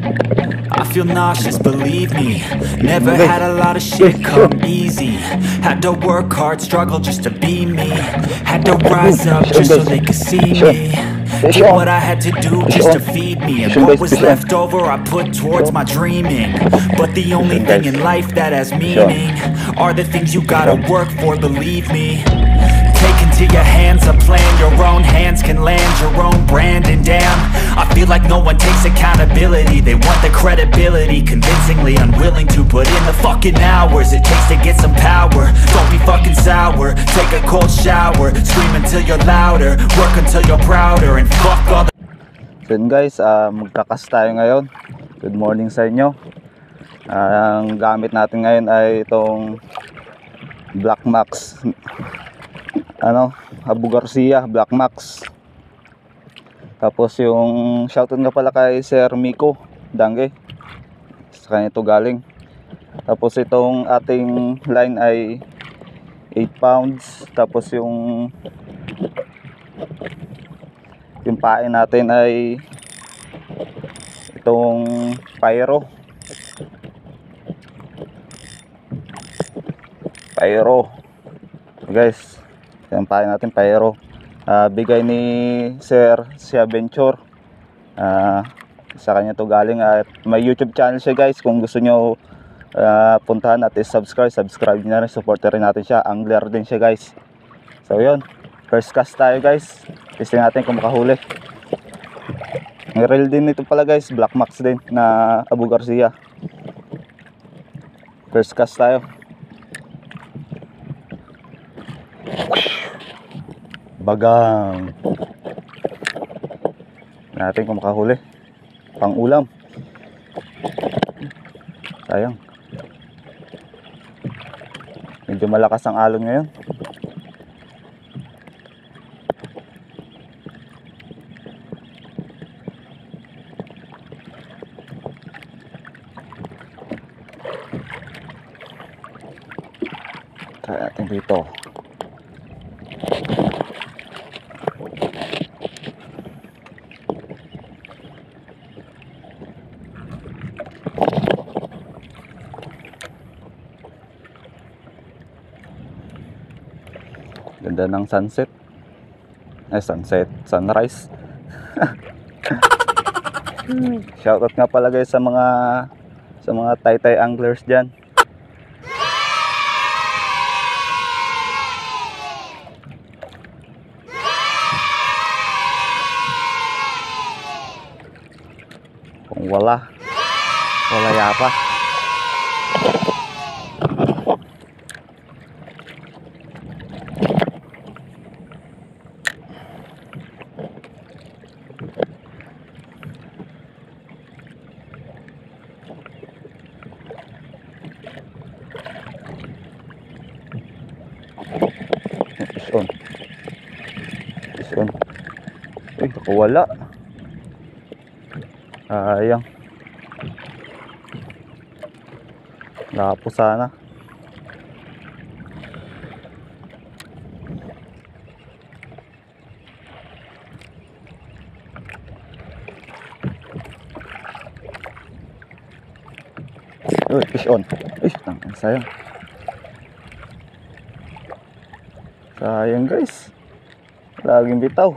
I feel nauseous, believe me. Never had a lot of shit come easy. Had to work hard, struggle just to be me. Had to rise up just so they could see me. Did what I had to do just to feed me. And what was left over I put towards my dreaming. But the only thing in life that has meaning are the things you gotta work for, believe me. Take into your hands a plan, your own hands can land your own brand. And damn, I feel like no one takes accountability. They want the credibility, convincingly unwilling to put in the fucking hours it takes to get some power. Don't be fucking sour, take a cold shower, scream until you're louder, work until you're prouder, and fuck all the... So yun guys, magkakas tayo ngayon. Good morning sa inyo. Ang gamit natin ngayon ay itong Black Max, Abu Garcia Black Max. Tapos yung shoutout nga pala kay Sir Miko Dange, sa kanya ito galing. Tapos itong ating line ay 8 pounds. Tapos yung pain natin ay itong Pyro guys. Yung pain natin Pyro, bigay ni Sir Venture, sa kanya to galing. At may YouTube channel siya guys, kung gusto nyo puntahan at subscribe nyo na rin, supporter rin natin siya. Angler din siya guys. So yun, first cast tayo guys, testing natin kung makahuli. Ang reel din ito pala guys, Black Max din na Abu Garcia. First cast tayo. Bagang natin kung makahuli pang ulam. Sayang, medyo malakas ang alon ngayon. Try natin dito. Ganda ng sunset. Sunrise. Shoutout nga pala guys sa mga Taytay anglers diyan. Kung wala yapa. Fish on. Uy, ako wala. Ayang. Lapo sana. Uy, fish on. Uy, sayang. Sayang guys, laging bitaw.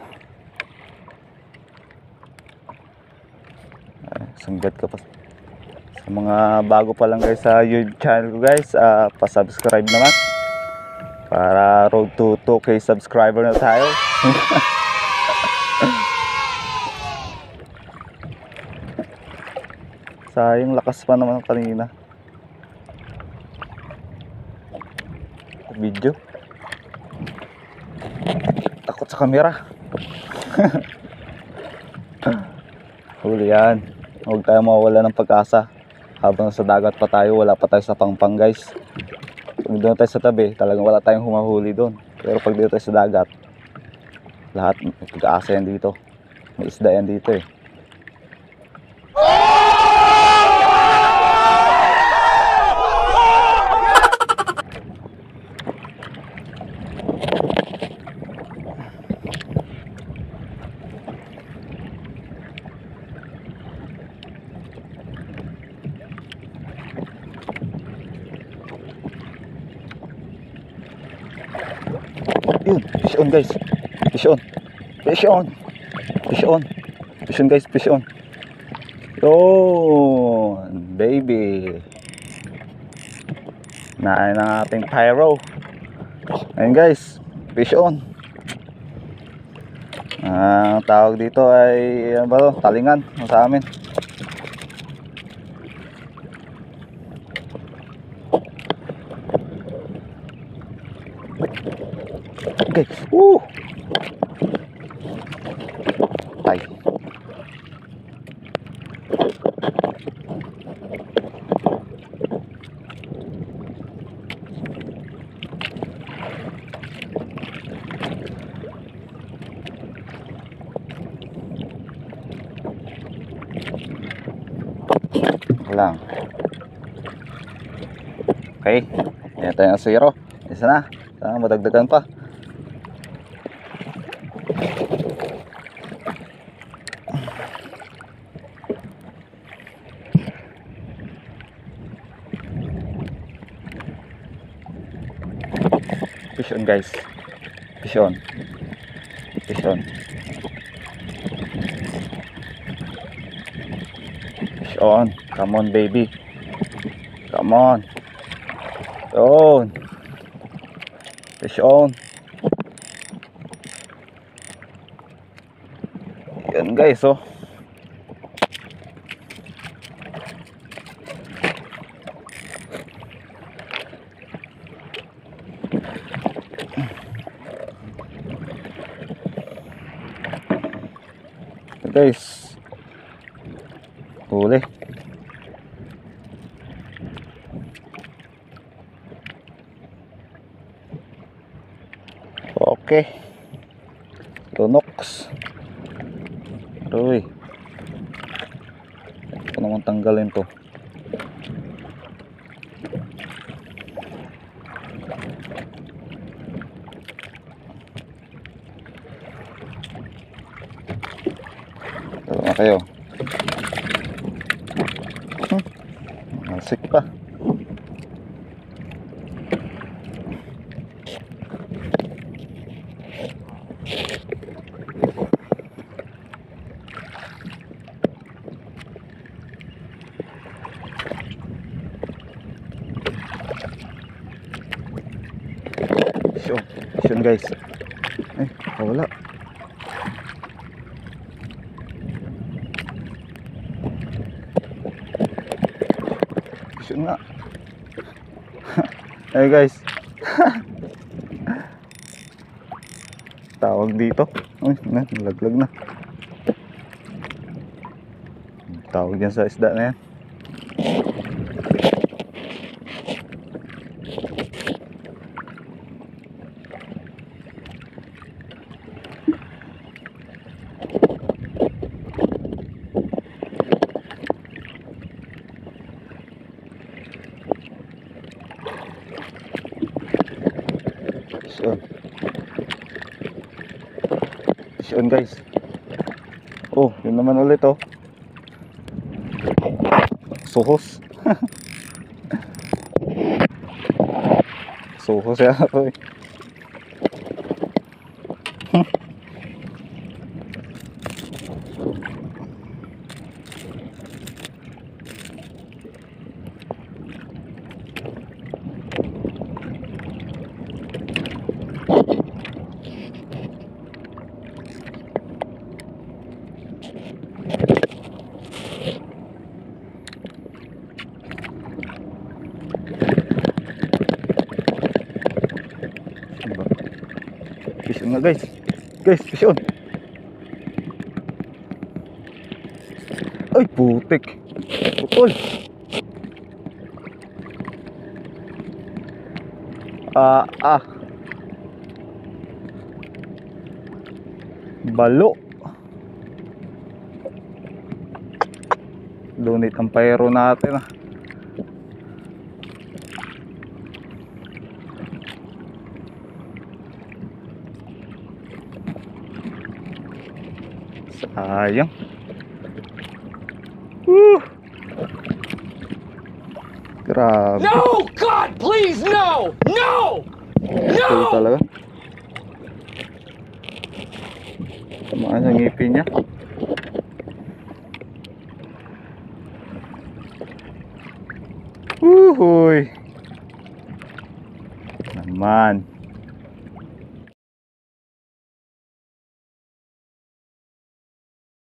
Sanggat ka pa. Sa mga bago pa lang guys sa YouTube channel ko guys, pa-subscribe naman para road to 2K subscriber na tayo. Sayang, lakas pa naman kanina video. Takot sa camera. Huli yan. Huwag tayo mawala ng pag-asa. Habang sa dagat pa tayo, wala pa tayo sa pangpang guys. Pag doon tayo sa tabi, talagang wala tayong humahuli doon. Pero pag dito tayo sa dagat, lahat may pag-asa yan dito. May isda yan dito eh. Yun, fish on guys. Fish on. Fish on. Fish on. Fish on guys, fish on. Yun, baby. Nain ang ating pyro. Ayun guys, fish on. Ang tawag dito ay ano ba to? Talingan sa amin. Okay. Tay. Lang. Okay. Yan tayo ang zero. Isa na. Sana madagdagan pa. Fish on guys. Fish on. Fish on. Fish on. Come on baby. Come on. On. Fish on. Yan guys oh. Guys, huli. Okay, Lunox. Aroy, ito naman tanggalin to. Kayo. Masik pa. Yun guys. Wala. Yun nga. Ay guys. Tawag dito. Uy, nalaglag na. Tawag yan sa isda na yan. Fish on guys. Oh, yun naman ulit oh. Suhos. Suhos yan ako eh. Fish on nga guys. Guys, fish on. Ay, putik. Putol. Balo. Lunit ang pyro natin ah. Sayang. Grabe. No! God, please, no! No! Ito No! talaga. Tamaan sa ngipin niya. Uhuy. Naman.